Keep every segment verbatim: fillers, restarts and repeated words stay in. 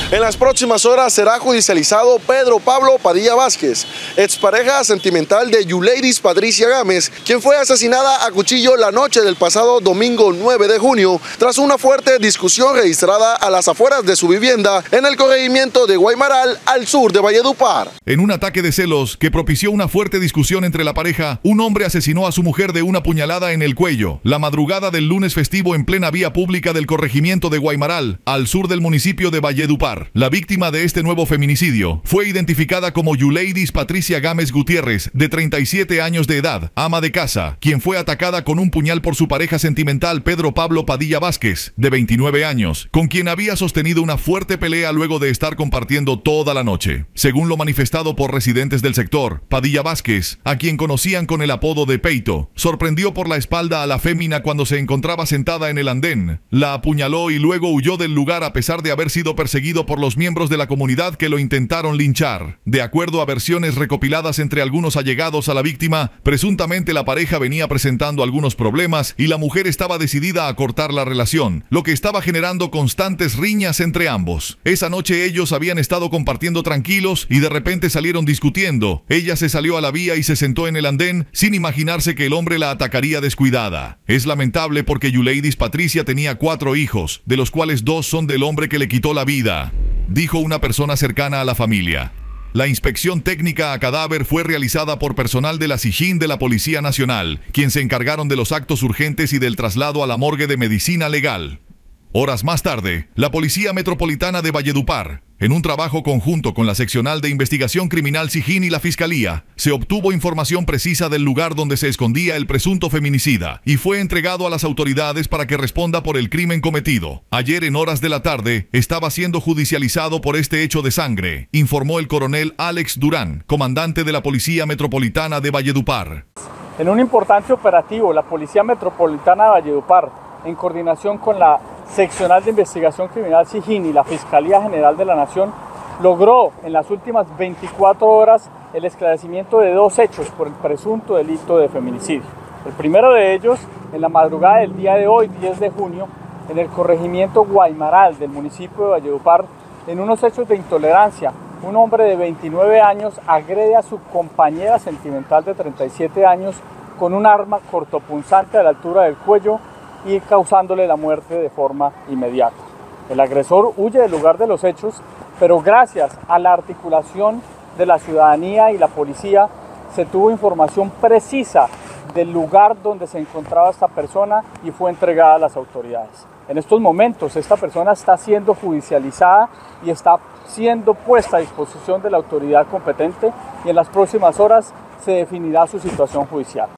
En las próximas horas será judicializado Pedro Pablo Padilla Vázquez, expareja sentimental de Yuleidis Patricia Gámez, quien fue asesinada a cuchillo la noche del pasado domingo nueve de junio, tras una fuerte discusión registrada a las afueras de su vivienda en el corregimiento de Guaymaral, al sur de Valledupar. En un ataque de celos que propició una fuerte discusión entre la pareja, un hombre asesinó a su mujer de una puñalada en el cuello, la madrugada del lunes festivo en plena vía pública del corregimiento de Guaymaral, al sur del municipio de Valledupar. La víctima de este nuevo feminicidio fue identificada como Yuleidis Patricia Gámez Gutiérrez, de treinta y siete años de edad, ama de casa, quien fue atacada con un puñal por su pareja sentimental Pedro Pablo Padilla Vázquez, de veintinueve años, con quien había sostenido una fuerte pelea luego de estar compartiendo toda la noche. Según lo manifestado por residentes del sector, Padilla Vázquez, a quien conocían con el apodo de Peito, sorprendió por la espalda a la fémina cuando se encontraba sentada en el andén, la apuñaló y luego huyó del lugar a pesar de haber sido perseguido por los miembros de la comunidad que lo intentaron linchar. De acuerdo a versiones recopiladas entre algunos allegados a la víctima, presuntamente la pareja venía presentando algunos problemas y la mujer estaba decidida a cortar la relación, lo que estaba generando constantes riñas entre ambos. Esa noche ellos habían estado compartiendo tranquilos y de repente salieron discutiendo. Ella se salió a la vía y se sentó en el andén sin imaginarse que el hombre la atacaría descuidada. Es lamentable porque Yuleidis Patricia tenía cuatro hijos, de los cuales dos son del hombre que le quitó la vida, dijo una persona cercana a la familia. La inspección técnica a cadáver fue realizada por personal de la SIJIN de la Policía Nacional, quien se encargaron de los actos urgentes y del traslado a la morgue de medicina legal. Horas más tarde, la Policía Metropolitana de Valledupar, en un trabajo conjunto con la Seccional de Investigación Criminal SIJIN y la Fiscalía, se obtuvo información precisa del lugar donde se escondía el presunto feminicida y fue entregado a las autoridades para que responda por el crimen cometido. Ayer en horas de la tarde estaba siendo judicializado por este hecho de sangre, informó el coronel Alex Durán, comandante de la Policía Metropolitana de Valledupar. En un importante operativo, la Policía Metropolitana de Valledupar, en coordinación con la Seccional de Investigación Criminal SIJIN y la Fiscalía General de la Nación, logró en las últimas veinticuatro horas el esclarecimiento de dos hechos por el presunto delito de feminicidio. El primero de ellos, en la madrugada del día de hoy, diez de junio, en el corregimiento Guaymaral del municipio de Valledupar, en unos hechos de intolerancia, un hombre de veintinueve años agrede a su compañera sentimental de treinta y siete años con un arma cortopunzante a la altura del cuello y causándole la muerte de forma inmediata. El agresor huye del lugar de los hechos, pero gracias a la articulación de la ciudadanía y la policía se tuvo información precisa del lugar donde se encontraba esta persona y fue entregada a las autoridades. En estos momentos esta persona está siendo judicializada y está siendo puesta a disposición de la autoridad competente y en las próximas horas se definirá su situación judicial.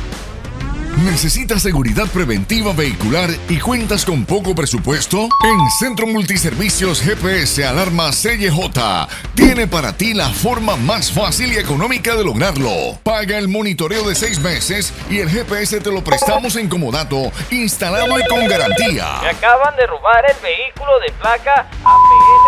¿Necesitas seguridad preventiva vehicular y cuentas con poco presupuesto? En Centro Multiservicios G P S Alarma C Y J tiene para ti la forma más fácil y económica de lograrlo. Paga el monitoreo de seis meses y el G P S te lo prestamos en comodato, instalado y con garantía. Me acaban de robar el vehículo de placa A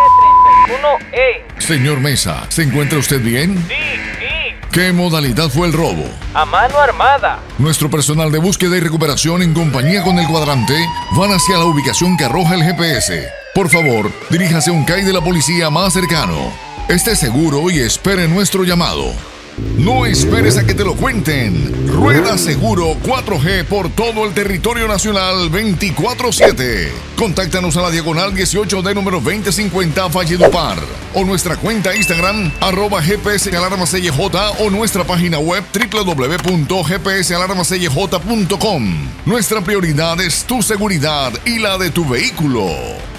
P L treinta y uno E. Señor Mesa, ¿se encuentra usted bien? Sí, sí. ¿Qué modalidad fue el robo? A mano armada. Nuestro personal de búsqueda y recuperación en compañía con el cuadrante van hacia la ubicación que arroja el G P S. Por favor, diríjase a un C A I de la policía más cercano. Esté seguro y espere nuestro llamado. No esperes a que te lo cuenten. Rueda Seguro cuatro G por todo el territorio nacional veinticuatro siete. Contáctanos a la diagonal dieciocho D número veinte cincuenta Valledupar o nuestra cuenta Instagram arroba G P S Alarma C Y J o nuestra página web w w w punto g p s alarma c y j punto com. Nuestra prioridad es tu seguridad y la de tu vehículo.